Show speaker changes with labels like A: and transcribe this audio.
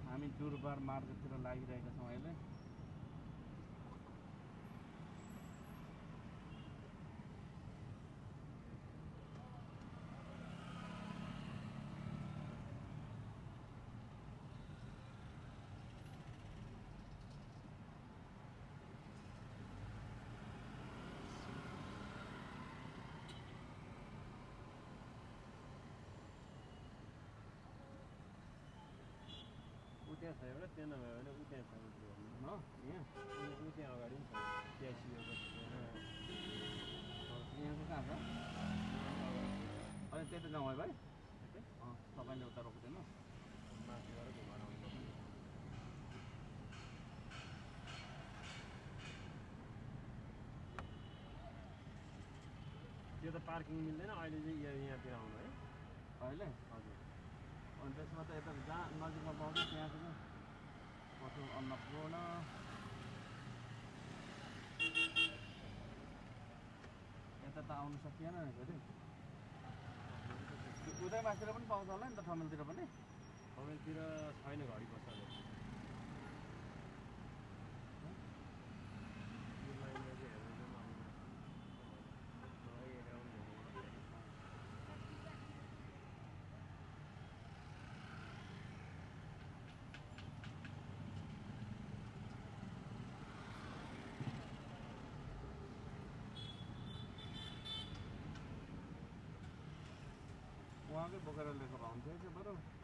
A: हामी दुर्बार मार्गतिर लागिरहेका छौँ अहिले।
B: त्यहाँ छ एउटा त्यहाँ नभए भने उ त्यहाँ छ
A: यहाँ
B: उ त्यहाँ अगाडि पनि छ ट्याक्सीको
A: यहाँ चाहिँ कहाँ छ? अनि त्यही त जाउँ है भाइ। तपाईँले उता रोक्दैन
B: माथि गएर घुमाएर आउनु। त्यो त पार्किङ मिल्दैन अहिले चाहिँ यहाँतिर आउनु है
A: अहिले।
B: हजुर
A: अनि त्यसमा त यता जहाँ नजिकमा पाउँछ त्यहाँ चाहिँ पशु अन्नपूर्ण यता त आउनु सकिएन नि फेरि। उतै माथितिर पनि पाउँछ होला नि त ठमेलतिर पनि।
B: ठमेलतिर छैन घडी बस्छ
A: उहाँकै बोकेर लिएको भए हुन्थ्यो कि बरु।